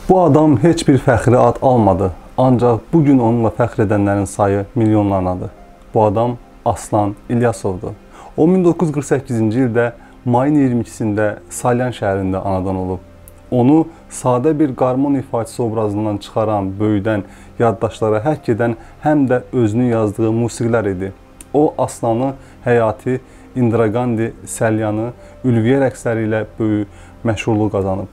Bu adam heç bir fəxri ad almadı. Ancaq bugün onunla fəxr edənlərin sayı milyonlarladır. Bu adam Aslan İlyasovdur. O 1948-ci ildə mayın 22-sində Salyan şəhərində anadan olub. Onu sadə bir qarmon ifaçısı obrazından çıxaran, böyüdən, yaddaşlara həkk edən, həm də özünün yazdığı musiqilər idi. O, Aslanı həyati, Indira Gandhi, Salyanı, Ülviyə rəqsləri ilə böyük məşhurluq qazanıb.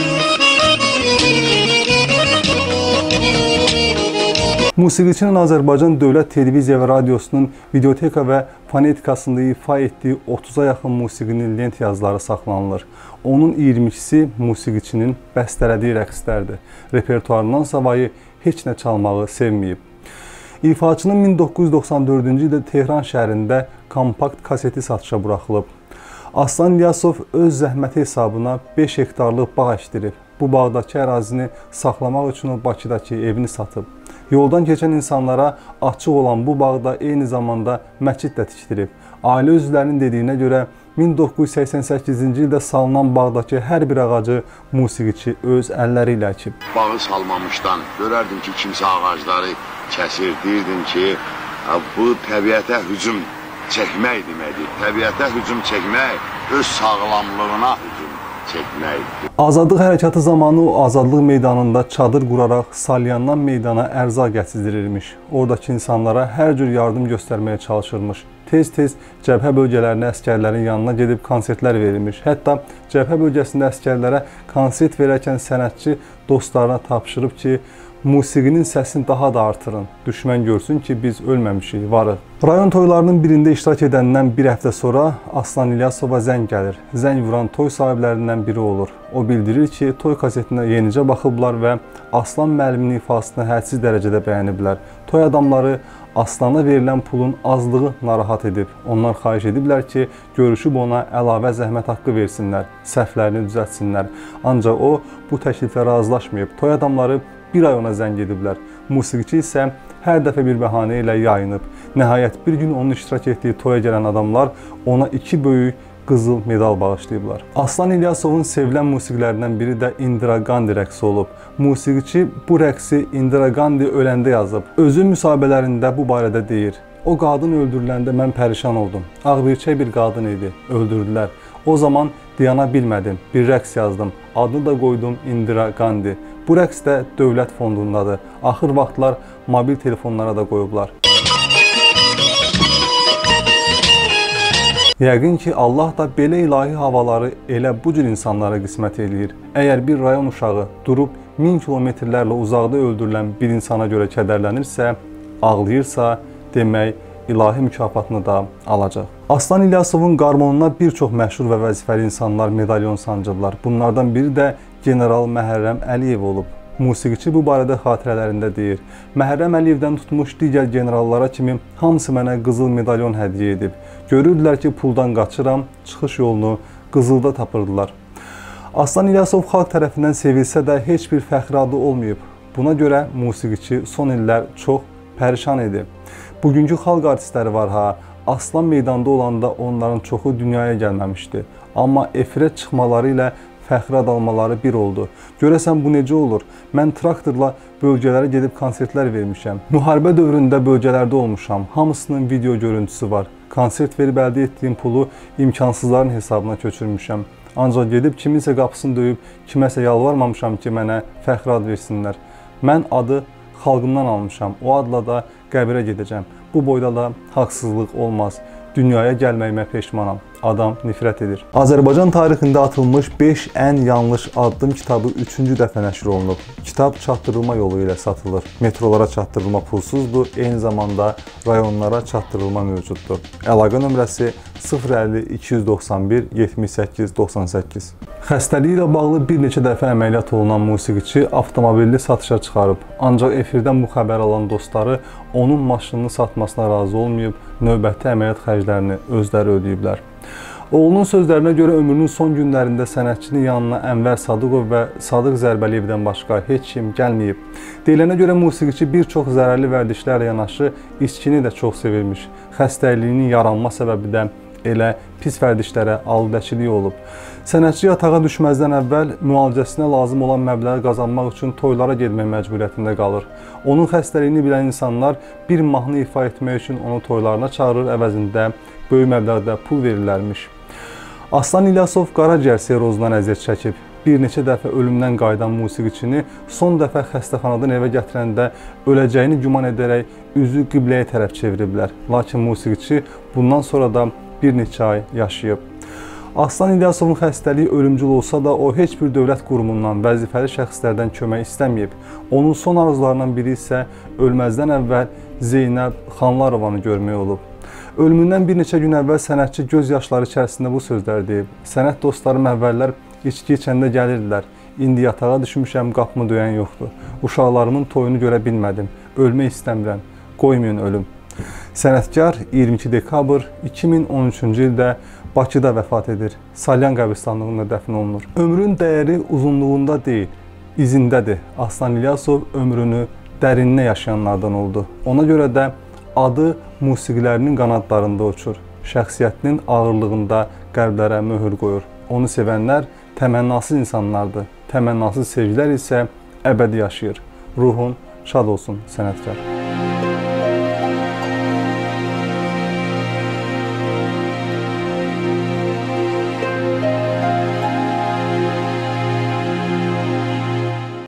Musiqiçinin Azərbaycan Dövlət Televiziya və Radiosunun videoteka və fonetikasında ifa etdiyi 30-a yaxın musiqinin lent yazıları saxlanılır. Onun 22-si musiqiçinin bəstələdiyi rəqslərdir. Repertuarından savayı heç nə çalmağı sevməyib. İfaçının 1994-cü ildə Tehran şəhərində kompakt kaseti satışa buraxılıb. Aslan İlyasov öz zəhməti hesabına 5 hektarlıq bağ əkdirib. Bu bağdakı ərazini saxlamaq üçün o Bakıdakı evini satıb. Yoldan keçən insanlara açıq olan bu bağda eyni zamanda məscid də tikdirib. Ailə üzvlərinin dediyinə görə 1988-ci ildə salınan bağdakı hər bir ağacı musiqiçi öz əlləri ilə əkib. Bağı salmamışdan görərdim ki, kimsə ağacları kəsir, deyirdim ki, bu təbiətə hücum çəkmək deməkdir. Təbiətə hücum çəkmək öz sağlamlığına hücum çəkməkdir. Azadlıq hərəkatı zamanı o Azadlıq meydanında çadır quraraq Salyandan meydana ərzaq gətizdirirmiş. Oradakı insanlara hər cür yardım göstərməyə çalışırmış. Tez-tez cəbhə bölgələrinə əsgərlərin yanına gedib konsertlər verilmiş. Hətta cəbhə bölgəsində əsgərlərə konsert verərkən sənətçi dostlarına tapşırıb ki, musiqinin səsini daha da artırın. Düşmən görsün ki, biz ölməmişik, varıq. Rayon toylarının birində iştirak edəndən bir həftə sonra Aslan İlyasova zəng gəlir. Zəng vuran toy sahiblərindən biri olur. O bildirir ki, toy kasetinə yenicə baxıblar və Aslan müəllimin ifasını hədsiz dərəcədə bəyəniblər. Toy adamları Aslana verilən pulun azlığı narahat edib. Onlar xahiş ediblər ki, görüşüb ona əlavə zəhmət haqqı versinlər, səhvlərini düzəltsinlər. Ancaq o, bu təkliflə razılaşmayıb. Toy adamları bir ay ona zəng ediblər. Musiqiçi isə hər dəfə bir bəhanə ilə yayınıb. Nəhayət bir gün onun iştirak etdiyi toya gələn adamlar ona 2 böyük qızıl medal bağışlayıblar. Aslan İlyasovun sevilən musiqilərindən biri də Indira Gandhi rəqsi olub. Musiqiçi bu rəqsi Indira Gandhi öləndə yazıb. Özü müsahibələrində bu barədə deyir. O qadın öldürüləndə mən pərişan oldum. Ağbirçək bir qadın idi. Öldürdülər. O zaman dayana bilmədim. Bir rəqs yazdım. Adını da qoydum Indira Gandhi. Bu rəqs də dövlət fondundadır. Axır vaxtlar mobil telefonlara da qoyublar. Yəqin ki, Allah da belə ilahi havaları elə bu cür insanlara qismət eləyir. Əgər bir rayon uşağı durub 1000 kilometrlərlə uzaqda öldürülən bir insana görə kədərlənirsə, ağlayırsa, demək ilahi mükafatını da alacaq. Aslan İlyasovun qarmonuna bir çox məşhur və vəzifəli insanlar medalyon sancıblar. Bunlardan biri də General Məhərrəm Əliyev olub. Musiqiçi bu barədə xatirələrində deyir. Məhərrəm Əliyevdən tutmuş digər generallara kimi hamısı mənə qızıl medalyon hədiyyə edib. Görürdülər ki, puldan qaçıram, çıxış yolunu qızılda tapırdılar. Aslan İlyasov xalq tərəfindən sevilsə də heç bir fəxri adı olmayıb. Buna görə musiqiçi son illər çox pərişan idi. Bugünkü xalq artistləri var ha, Aslan meydanda olanda onların çoxu dünyaya gəlməmişdi. Amma efirə çıxmaları ilə fəxri ad almaları bir oldu. Görəsən bu necə olur? Mən traktorla bölgələrə gedib konsertlər vermişəm. Müharibə dövründə bölgələrdə olmuşam. Hamısının video görüntüsü var. Konsert verib əldə etdiyim pulu imkansızların hesabına köçürmüşəm. Ancaq gedib kiminsə qapısını döyüb, kiməsə yalvarmamışam ki, mənə fəxri ad versinlər. Mən adı xalqımdan almışam. O adla da qəbirə gedəcəm. Bu boyda da haqsızlıq olmaz. Dünyaya gəlməyimə peşmanam. Adam nifrət edir. Azərbaycan tarixində atılmış 5 ən yanlış addım kitabı 3-cü dəfə nəşr olunub. Kitab çatdırılma yolu ilə satılır. Metrolara çatdırılma pulsuzdur, eyni zamanda rayonlara çatdırılma mövcuddur. Əlaqə nömrəsi 050 291 78 98. Xəstəliyi ilə bağlı bir neçə dəfə əməliyyat olunan musiqiçi avtomobilini satışa çıxarıb. Ancaq efirdən bu xəbər alan dostları onun maşınını satmasına razı olmayıb, növbəti əməliyyat xərclərini özləri ödəyiblər. Oğlunun sözlərinə görə ömrünün son günlərində sənətçinin yanına Ənvər Sadıqov və Sadıq Zərbəliyevdən başqa heç kim gəlməyib. Deyilənə görə musiqiçi bir çox zərərli vərdişlərlə yanaşı içkini də çox sevirmiş. Xəstəliyinin yaranma səbəbi də elə pis vərdişlərə aludəçilik olub. Sənətçi yatağa düşməzdən əvvəl müalicəsinə lazım olan məbləği qazanmaq üçün toylara getmək məcburiyyətində qalır. Onun xəstəliyini bilən insanlar bir mahnı ifa etmək üçün onu toylarına çağırır, əvəzində böyük məbləğdə pul verirlərmiş. Aslan İlyasov qaraciyər sirrozundan əziyyət çəkib. Bir neçə dəfə ölümdən qayıdan musiqiçini son dəfə xəstəxanadan evə gətirəndə öləcəyini güman edərək üzü qibləyə tərəf çeviriblər. Lakin musiqiçi bundan sonra da bir neçə ay yaşayıb. Aslan İlyasovun xəstəliyi ölümcül olsa da o heç bir dövlət qurumundan, vəzifəli şəxslərdən kömək istəməyib. Onun son arzularından biri isə ölməzdən əvvəl Zeynəb Xanlarovanı görmək olub. Ölümündən bir neçə gün əvvəl sənətçi göz yaşları içərisində bu sözləri deyib. Sənət dostlarım əvvəllər içki içəndə gəlirdilər. İndi yatağa düşmüşəm, qapımı döyən yoxdur. Uşaqlarımın toyunu görə bilmədim. Ölmək istəmirəm. Qoymayın ölüm. Sənətkar 22 dekabr 2013-cü ildə Bakıda vəfat edir. Salyan qəbristanlığında dəfn olunur. Ömrün dəyəri uzunluğunda deyil, izindədir. Aslan İlyasov ömrünü dərinlə yaşayanlardan oldu. Ona görə də adı musiqilərinin qanadlarında uçur. Şəxsiyyətinin ağırlığında qəlblərə möhür qoyur. Onu sevənlər təmənnasız insanlardır. Təmənnasız sevgilər isə əbədi yaşayır. Ruhun şad olsun sənətkar.